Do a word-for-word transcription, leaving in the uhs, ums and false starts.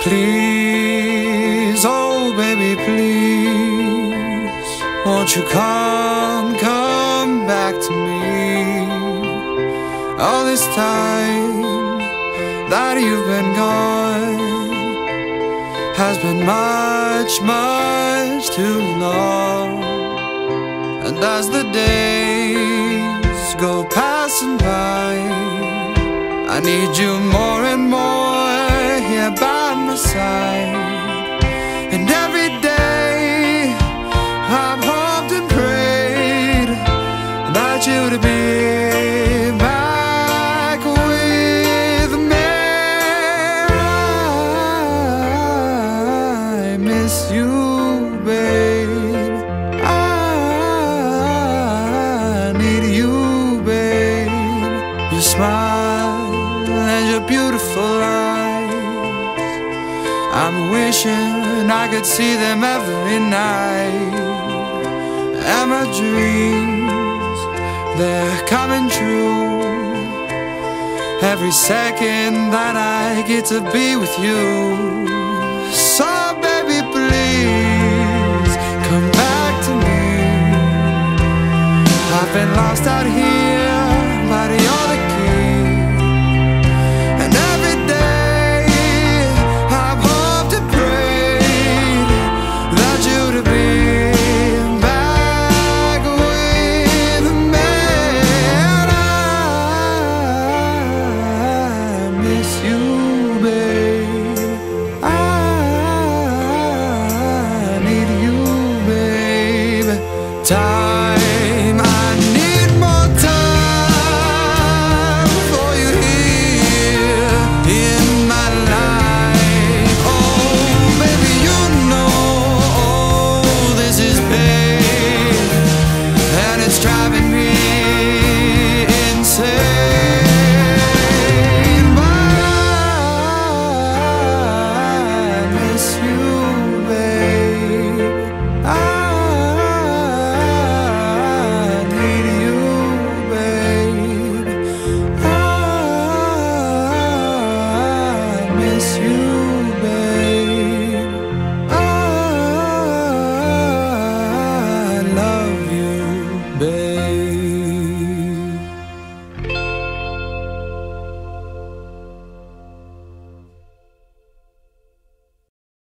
Please, oh baby, please, won't you come, come back to me? All this time that you've been gone has been much, much too long. And as the days go passing by, I need you more and more here by my side. And every day I've hoped and prayed that you'd be back with me. I miss you, babe. I need you, babe. Your smile and your beautiful eyes, I'm wishing I could see them every night. And my dreams, they're coming true every second that I get to be with you. So baby, please come back to me. I've been lost out here, but you're the key. And every day I've hoped and prayed that you'd be back with me. And I miss you, babe. I need you, babe. Time